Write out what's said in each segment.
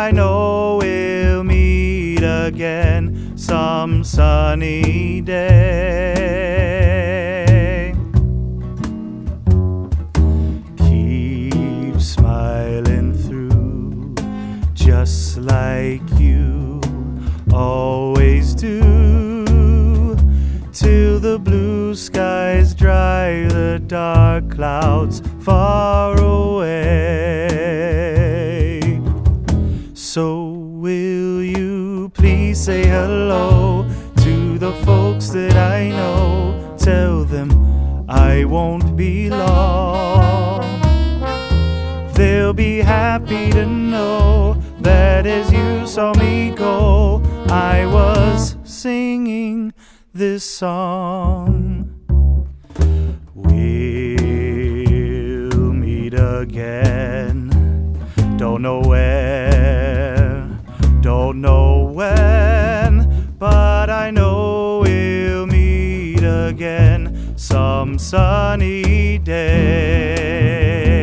I know we'll meet again some sunny day. Keep smiling through, just like you always do, till the blue skies drive the dark clouds far away. So will you please say hello to the folks that I know? Tell them I won't be long. They'll be happy to know that as you saw me go, I was singing this song. We'll meet again, don't know where, don't know when, but I know we'll meet again some sunny day.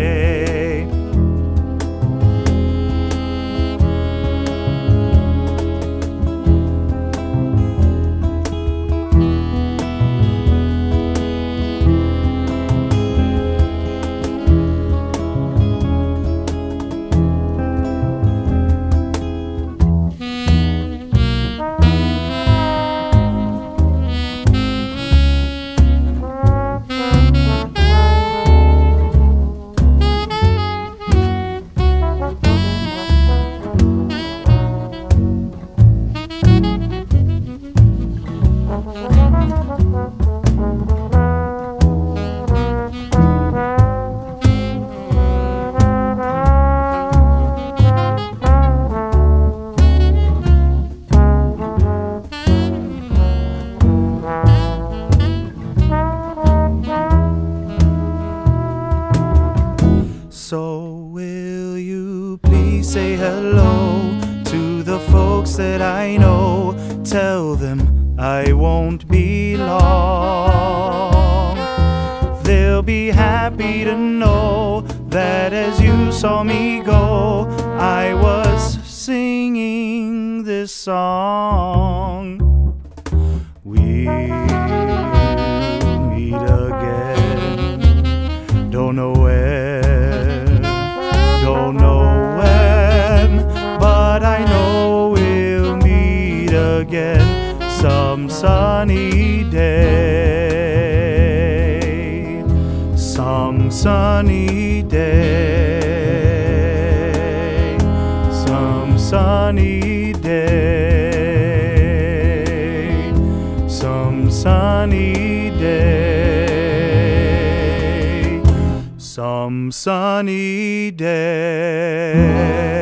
So will you please say hello to the folks that I know? Tell them I won't be long. They'll be happy to know that as you saw me go, I was singing this song. We'll meet again, don't know where, don't know when, but I know we'll meet again some sunny day, some sunny day, some sunny day, some sunny day, some sunny day.